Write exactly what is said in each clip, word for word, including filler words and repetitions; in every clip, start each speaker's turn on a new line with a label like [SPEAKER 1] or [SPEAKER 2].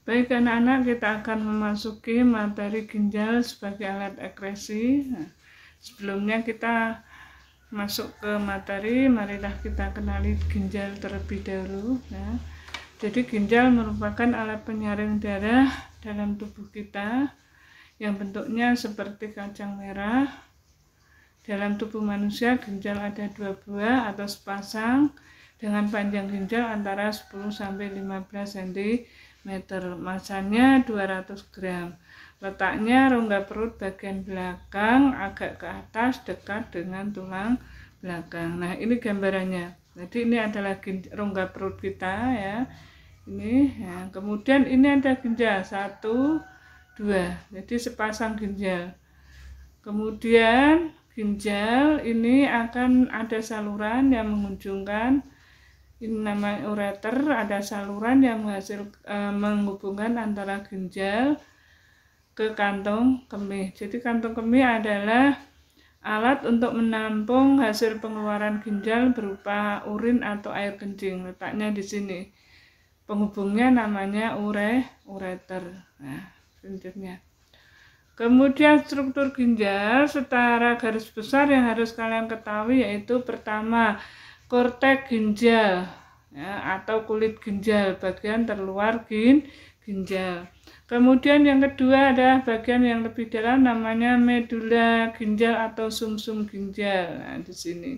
[SPEAKER 1] Baik anak-anak, kita akan memasuki materi ginjal sebagai alat ekskresi. Nah, sebelumnya kita masuk ke materi, marilah kita kenali ginjal terlebih dahulu. Nah, jadi ginjal merupakan alat penyaring darah dalam tubuh kita yang bentuknya seperti kacang merah. Dalam tubuh manusia, ginjal ada dua buah atau sepasang dengan panjang ginjal antara sepuluh sampai lima belas sentimeter. Masanya dua ratus gram. Letaknya rongga perut bagian belakang agak ke atas dekat dengan tulang belakang. Nah, ini gambarannya. Jadi ini adalah rongga perut kita ya. Ini ya. Kemudian ini ada ginjal satu, dua. Jadi sepasang ginjal. Kemudian ginjal ini akan ada saluran yang menghubungkan, ini namanya ureter, ada saluran yang menghasil, e, menghubungkan antara ginjal ke kantong kemih. Jadi kantong kemih adalah alat untuk menampung hasil pengeluaran ginjal berupa urin atau air kencing. Letaknya di sini. Penghubungnya namanya ure, ureter. Nah, selanjutnya. Kemudian struktur ginjal secara garis besar yang harus kalian ketahui yaitu pertama, korteks ginjal ya, atau kulit ginjal, bagian terluar gin, ginjal. Kemudian yang kedua adalah bagian yang lebih dalam namanya medula ginjal atau sumsum ginjal. Nah, di sini.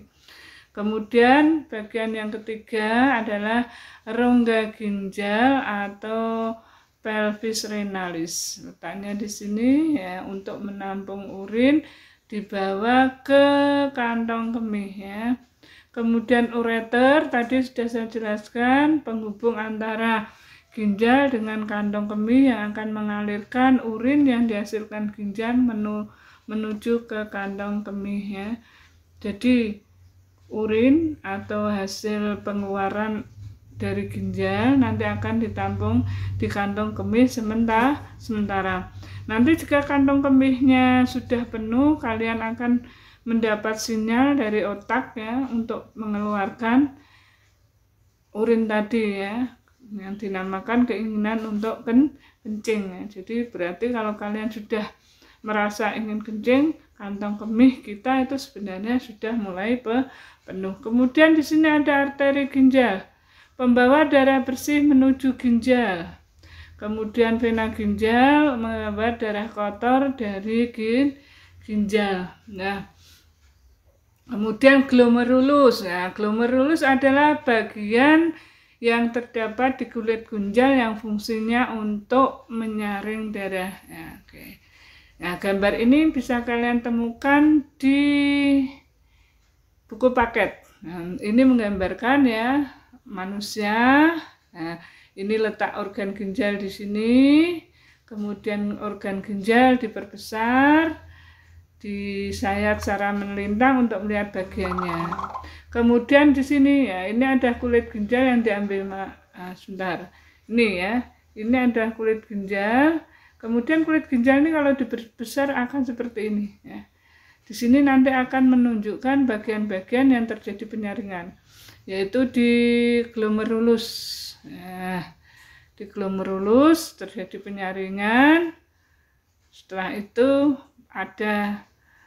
[SPEAKER 1] Kemudian bagian yang ketiga adalah rongga ginjal atau pelvis renalis. Letaknya di sini ya untuk menampung urin dibawa ke kantong kemih ya. Kemudian ureter tadi sudah saya jelaskan, penghubung antara ginjal dengan kantong kemih yang akan mengalirkan urin yang dihasilkan ginjal menu, menuju ke kantong kemih ya. Jadi urin atau hasil pengeluaran dari ginjal nanti akan ditampung di kantong kemih sementara. sementara. Nanti jika kantong kemihnya sudah penuh, kalian akan mendapat sinyal dari otak ya untuk mengeluarkan urin tadi ya, yang dinamakan keinginan untuk ken kencing ya. Jadi berarti kalau kalian sudah merasa ingin kencing, kantong kemih kita itu sebenarnya sudah mulai penuh. Kemudian di sini ada arteri ginjal, pembawa darah bersih menuju ginjal. Kemudian vena ginjal membawa darah kotor dari gin ginjal. Nah, kemudian glomerulus. Nah, glomerulus adalah bagian yang terdapat di kulit ginjal yang fungsinya untuk menyaring darah. Ya, oke. Nah, gambar ini bisa kalian temukan di buku paket. Nah, ini menggambarkan ya manusia. Nah, ini letak organ ginjal di sini. Kemudian organ ginjal diperbesar, disayat secara melintang untuk melihat bagiannya. Kemudian di sini ya, ini ada kulit ginjal yang diambil nah, sebentar. Ini ya, ini ada kulit ginjal. Kemudian kulit ginjal ini kalau dibesar akan seperti ini ya. Di sini nanti akan menunjukkan bagian-bagian yang terjadi penyaringan, yaitu di glomerulus. Ya, di glomerulus terjadi penyaringan. Setelah itu ada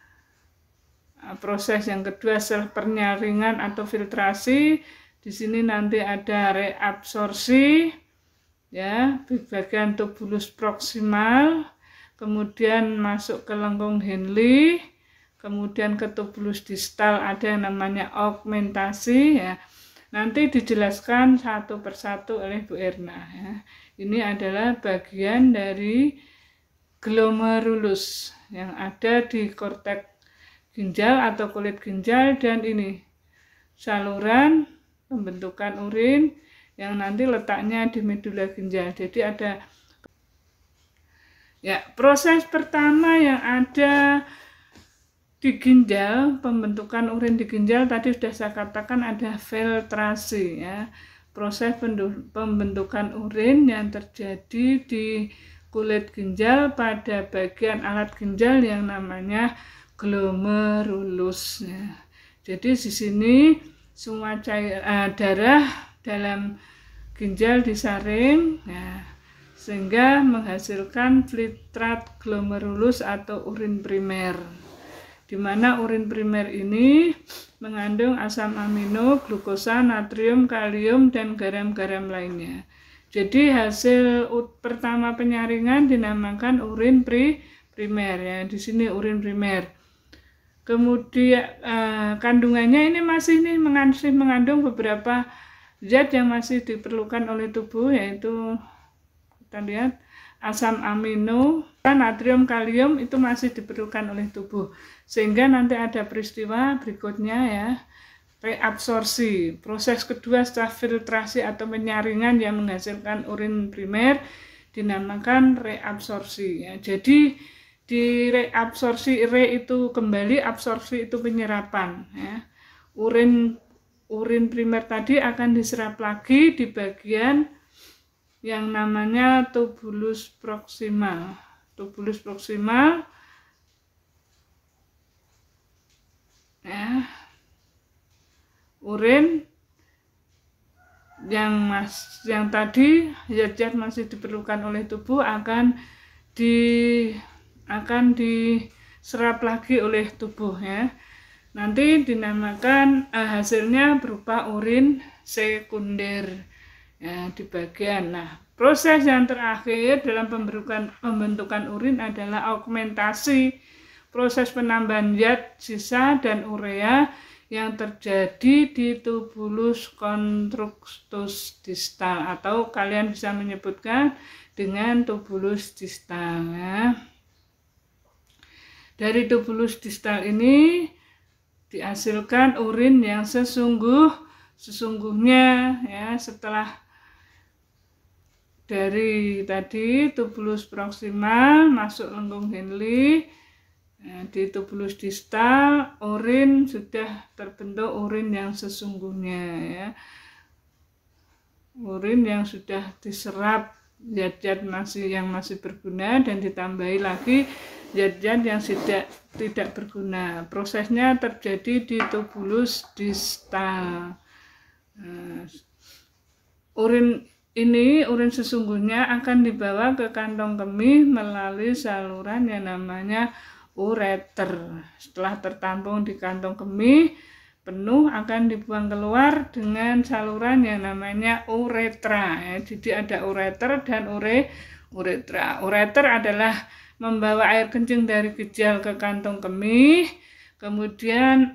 [SPEAKER 1] proses yang kedua, sel penyaringan atau filtrasi. Di sini nanti ada reabsorpsi ya, di bagian tubulus proksimal, kemudian masuk ke lengkung Henle, kemudian ke tubulus distal ada yang namanya augmentasi ya. Nanti dijelaskan satu persatu oleh Bu Erna ya. Ini adalah bagian dari glomerulus yang ada di korteks ginjal atau kulit ginjal, dan ini saluran pembentukan urin yang nanti letaknya di medula ginjal. Jadi ada ya, proses pertama yang ada di ginjal, pembentukan urin di ginjal tadi sudah saya katakan ada filtrasi ya. Proses pembentukan urin yang terjadi di kulit ginjal pada bagian alat ginjal yang namanya glomerulus ya. Jadi di sini semua cair uh, darah dalam ginjal disaring. Nah, sehingga menghasilkan filtrat glomerulus atau urin primer, di mana urin primer ini mengandung asam amino, glukosa, natrium, kalium, dan garam-garam lainnya. Jadi hasil pertama penyaringan dinamakan urin pri primer ya, di sini urin primer. Kemudian eh, kandungannya ini masih nih mengandung, mengandung beberapa zat yang masih diperlukan oleh tubuh, yaitu kita lihat asam amino, natrium, kalium itu masih diperlukan oleh tubuh, sehingga nanti ada peristiwa berikutnya ya, reabsorpsi. Proses kedua setelah filtrasi atau penyaringan yang menghasilkan urin primer dinamakan reabsorpsi ya. Jadi di reabsorpsi, re itu kembali, absorpsi itu penyerapan ya. Urin urin primer tadi akan diserap lagi di bagian yang namanya tubulus proksimal. Tubulus proksimal ya, urin yang mas yang tadi zat-zat masih diperlukan oleh tubuh akan di akan diserap lagi oleh tubuh ya. Nanti dinamakan eh, hasilnya berupa urin sekunder ya, di bagian. Nah, proses yang terakhir dalam pembentukan pembentukan urin adalah augmentasi, proses penambahan zat sisa dan urea yang terjadi di tubulus constrictus distal, atau kalian bisa menyebutkan dengan tubulus distal ya. Dari tubulus distal ini dihasilkan urin yang sesungguh sesungguhnya ya, setelah dari tadi tubulus proksimal masuk lengkung Henle. Nah, di tubulus distal urin sudah terbentuk urin yang sesungguhnya ya, urin yang sudah diserap zat-zat masih yang masih berguna dan ditambahi lagi zat-zat yang tidak tidak berguna. Prosesnya terjadi di tubulus distal. Nah, urin ini urin sesungguhnya akan dibawa ke kantong kemih melalui saluran yang namanya ureter. Setelah tertampung di kantong kemih penuh akan dibuang keluar dengan saluran yang namanya uretra ya. Jadi ada ureter dan ure uretra. Ureter adalah membawa air kencing dari ginjal ke kantong kemih, kemudian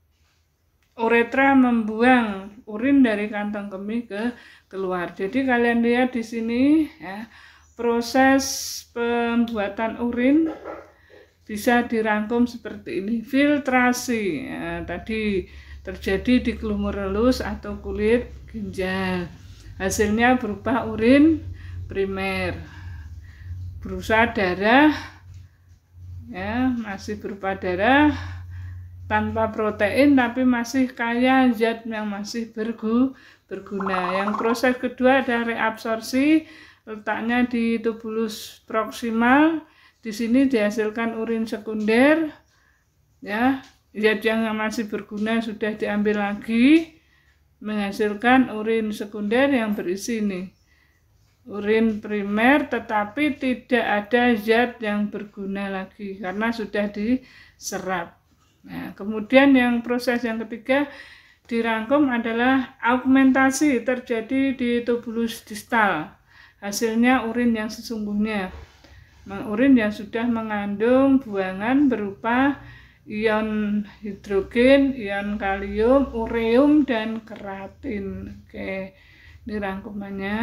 [SPEAKER 1] uretra membuang urin dari kantong kemih ke keluar. Jadi kalian lihat di sini ya, proses pembuatan urin bisa dirangkum seperti ini. Filtrasi ya, tadi terjadi di glomerulus atau kulit ginjal. Hasilnya berupa urin primer. Berupa darah ya, masih berupa darah tanpa protein tapi masih kaya zat yang masih bergu, berguna. Yang proses kedua adalah reabsorpsi, letaknya di tubulus proksimal. Di sini dihasilkan urin sekunder ya, zat yang masih berguna sudah diambil lagi, menghasilkan urin sekunder yang berisi nih urin primer, tetapi tidak ada zat yang berguna lagi karena sudah diserap. Nah, kemudian yang proses yang ketiga dirangkum adalah augmentasi, terjadi di tubulus distal. Hasilnya urin yang sesungguhnya, urin yang sudah mengandung buangan berupa ion hidrogen, ion kalium, ureum, dan keratin. Oke, ini rangkumannya.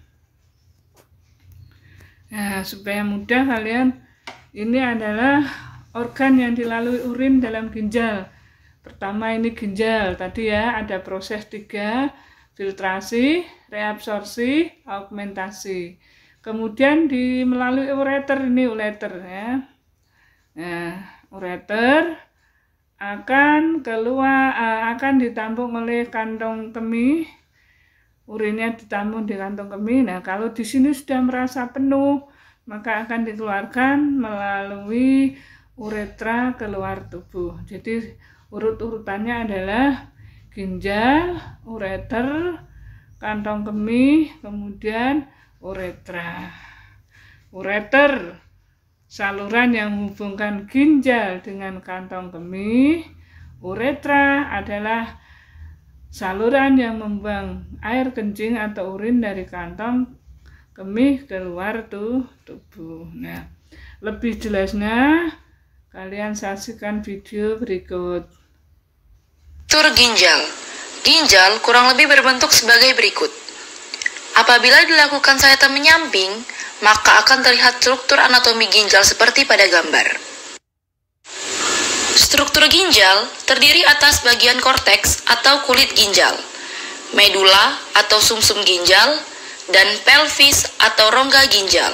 [SPEAKER 1] Nah, supaya mudah kalian, ini adalah organ yang dilalui urin dalam ginjal. Pertama ini ginjal, tadi ya ada proses tiga, filtrasi, reabsorpsi, augmentasi. Kemudian di melalui ureter, ini ureter ya. Nah, ureter akan keluar, akan ditampung oleh kantong kemih. Urinnya ditampung di kantong kemih. Nah, kalau di sini sudah merasa penuh, maka akan dikeluarkan melalui uretra keluar tubuh. Jadi urut-urutannya adalah ginjal, ureter, kantong kemih, kemudian uretra. Ureter, saluran yang menghubungkan ginjal dengan kantong kemih. Uretra adalah saluran yang membuang air kencing atau urin dari kantong kemih keluar tuh tubuh. Nah, lebih jelasnya kalian saksikan video berikut.
[SPEAKER 2] Struktur ginjal. Ginjal kurang lebih berbentuk sebagai berikut. Apabila dilakukan sayatan menyamping, maka akan terlihat struktur anatomi ginjal seperti pada gambar. Struktur ginjal terdiri atas bagian korteks atau kulit ginjal, medula atau sumsum ginjal, dan pelvis atau rongga ginjal.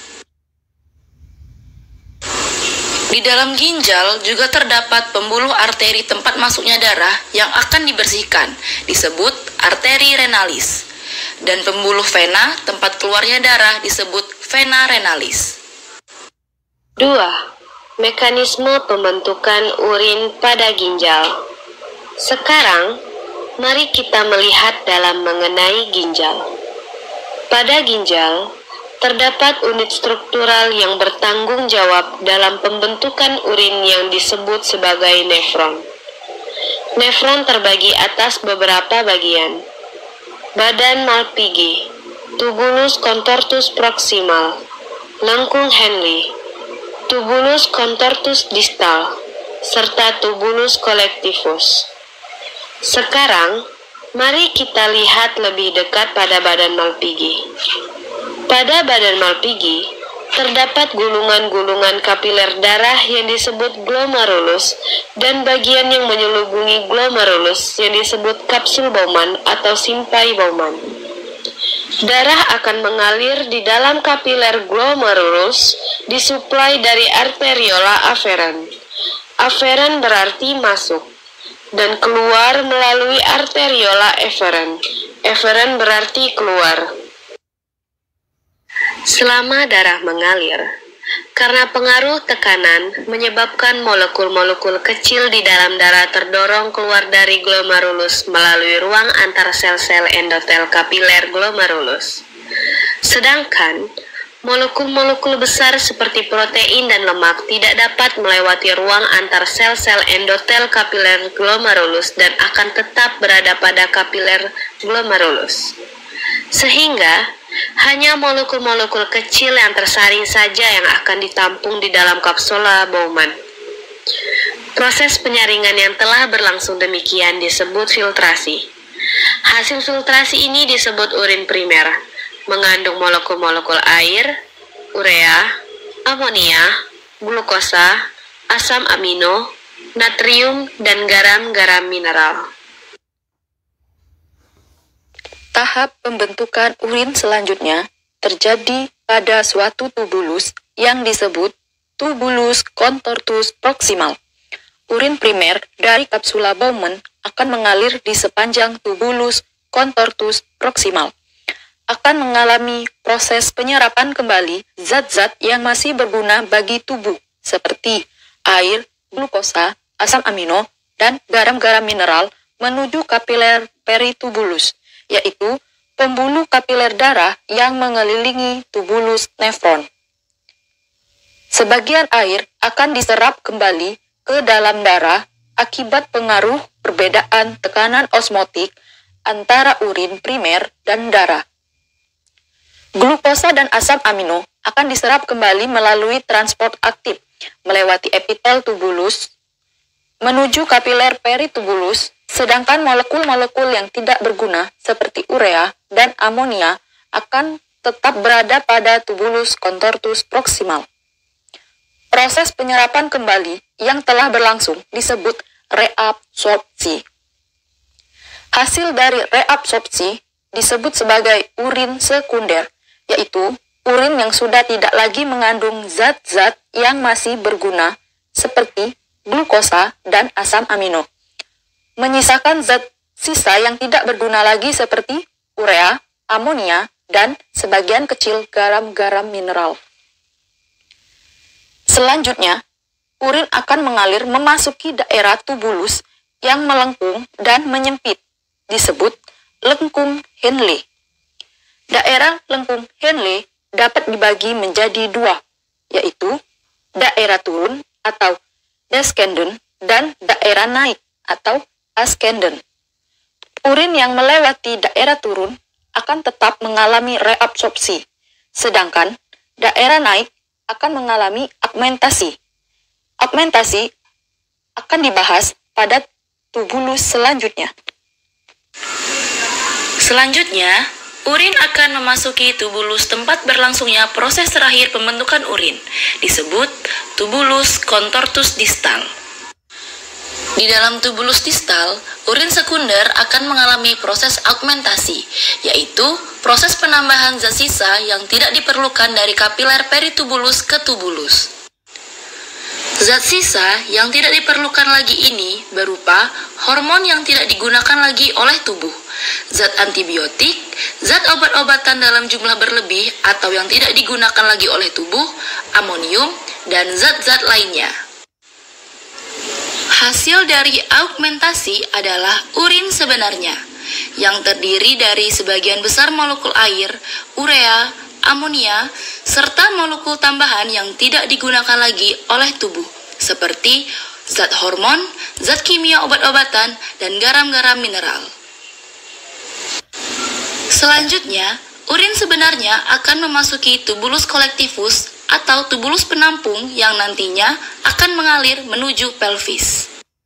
[SPEAKER 2] Di dalam ginjal juga terdapat pembuluh arteri tempat masuknya darah yang akan dibersihkan, disebut arteri renalis. Dan pembuluh vena tempat keluarnya darah disebut vena renalis.
[SPEAKER 3] dua. Mekanisme pembentukan urin pada ginjal. Sekarang, mari kita melihat dalam mengenai ginjal. Pada ginjal, terdapat unit struktural yang bertanggung jawab dalam pembentukan urin yang disebut sebagai nefron. Nefron terbagi atas beberapa bagian. Badan Malpighi, tubulus contortus proximal, lengkung Henle, tubulus contortus distal, serta tubulus collectivus. Sekarang, mari kita lihat lebih dekat pada badan Malpighi. Pada badan Malpighi, terdapat gulungan-gulungan kapiler darah yang disebut glomerulus dan bagian yang menyelubungi glomerulus yang disebut kapsul Bowman atau simpai Bowman. Darah akan mengalir di dalam kapiler glomerulus disuplai dari arteriola afferent. Afferent berarti masuk dan keluar melalui arteriola efferent. Efferent berarti keluar. Selama darah mengalir, karena pengaruh tekanan menyebabkan molekul-molekul kecil di dalam darah terdorong keluar dari glomerulus melalui ruang antar sel-sel endotel kapiler glomerulus. Sedangkan, molekul-molekul besar seperti protein dan lemak tidak dapat melewati ruang antar sel-sel endotel kapiler glomerulus dan akan tetap berada pada kapiler glomerulus. Sehingga, hanya molekul-molekul kecil yang tersaring saja yang akan ditampung di dalam kapsula Bowman. Proses penyaringan yang telah berlangsung demikian disebut filtrasi. Hasil filtrasi ini disebut urin primer, mengandung molekul-molekul air, urea, amonia, glukosa, asam amino, natrium, dan garam-garam mineral.
[SPEAKER 2] Tahap pembentukan urin selanjutnya terjadi pada suatu tubulus yang disebut tubulus contortus proximal. Urin primer dari kapsula Bowman akan mengalir di sepanjang tubulus contortus proximal. Akan mengalami proses penyerapan kembali zat-zat yang masih berguna bagi tubuh seperti air, glukosa, asam amino, dan garam-garam mineral menuju kapiler peritubulus, yaitu pembuluh kapiler darah yang mengelilingi tubulus nefron. Sebagian air akan diserap kembali ke dalam darah akibat pengaruh perbedaan tekanan osmotik antara urin primer dan darah. Glukosa dan asam amino akan diserap kembali melalui transport aktif melewati epitel tubulus menuju kapiler peritubulus. Sedangkan molekul-molekul yang tidak berguna seperti urea dan amonia akan tetap berada pada tubulus contortus proximal. Proses penyerapan kembali yang telah berlangsung disebut reabsorpsi. Hasil dari reabsorpsi disebut sebagai urin sekunder, yaitu urin yang sudah tidak lagi mengandung zat-zat yang masih berguna seperti glukosa dan asam amino, menyisakan zat sisa yang tidak berguna lagi seperti urea, amonia, dan sebagian kecil garam-garam mineral. Selanjutnya, urin akan mengalir memasuki daerah tubulus yang melengkung dan menyempit, disebut lengkung Henle. Daerah lengkung Henle dapat dibagi menjadi dua, yaitu daerah turun atau descendant dan daerah naik atau ascendant. Urin yang melewati daerah turun akan tetap mengalami reabsorpsi, sedangkan daerah naik akan mengalami augmentasi. Augmentasi akan dibahas pada tubulus selanjutnya. Selanjutnya, urin akan memasuki tubulus tempat berlangsungnya proses terakhir pembentukan urin, disebut tubulus contortus distal. Di dalam tubulus distal, urin sekunder akan mengalami proses augmentasi, yaitu proses penambahan zat sisa yang tidak diperlukan dari kapiler peritubulus ke tubulus. Zat sisa yang tidak diperlukan lagi ini berupa hormon yang tidak digunakan lagi oleh tubuh, zat antibiotik, zat obat-obatan dalam jumlah berlebih atau yang tidak digunakan lagi oleh tubuh, amonium, dan zat-zat lainnya. Hasil dari augmentasi adalah urin sebenarnya, yang terdiri dari sebagian besar molekul air, urea, amonia, serta molekul tambahan yang tidak digunakan lagi oleh tubuh, seperti zat hormon, zat kimia obat-obatan, dan garam-garam mineral. Selanjutnya, urin sebenarnya akan memasuki tubulus kolektivus atau tubulus penampung yang nantinya akan mengalir menuju pelvis.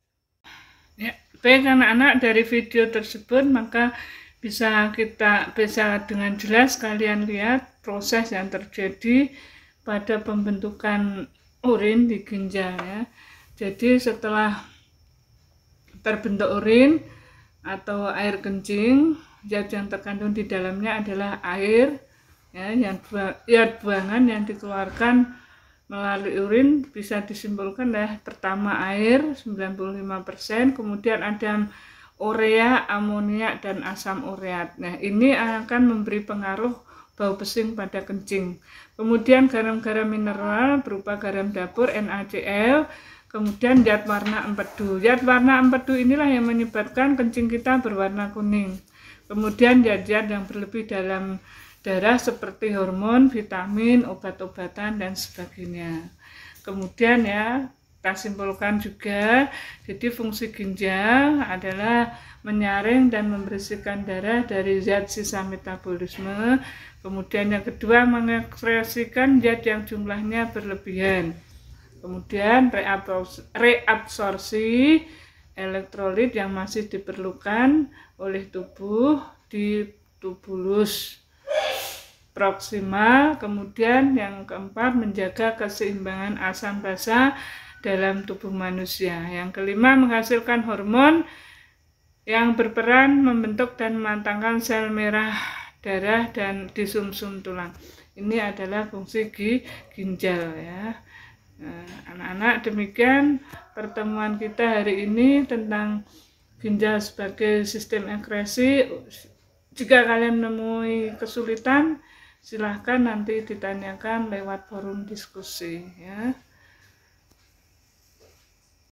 [SPEAKER 1] Ya, baik anak-anak, dari video tersebut maka bisa kita bisa dengan jelas kalian lihat proses yang terjadi pada pembentukan urin di ginjal ya. Jadi setelah terbentuk urin atau air kencing, zat yang terkandung di dalamnya adalah air ya, yang buang, ya, buangan yang dikeluarkan melalui urin bisa disimpulkan ya, pertama air sembilan puluh lima persen, kemudian ada urea, amonia, dan asam ureat. Nah, ini akan memberi pengaruh bau pesing pada kencing. Kemudian garam-garam mineral berupa garam dapur NaCl, kemudian zat warna empedu. Zat warna empedu inilah yang menyebabkan kencing kita berwarna kuning. Kemudian zat-zat yang berlebih dalam darah seperti hormon, vitamin, obat-obatan, dan sebagainya. Kemudian ya, kita simpulkan juga, jadi fungsi ginjal adalah menyaring dan membersihkan darah dari zat sisa metabolisme. Kemudian yang kedua, mengekspresikan zat yang jumlahnya berlebihan. Kemudian reabsorpsi elektrolit yang masih diperlukan oleh tubuh di tubulus proksimal. Kemudian yang keempat, menjaga keseimbangan asam basa dalam tubuh manusia. Yang kelima, menghasilkan hormon yang berperan membentuk dan mematangkan sel merah darah dan di sumsum tulang. Ini adalah fungsi ginjal ya. Nah, anak-anak, demikian pertemuan kita hari ini tentang ginjal sebagai sistem ekskresi. Jika kalian menemui kesulitan, silahkan nanti ditanyakan lewat forum diskusi ya.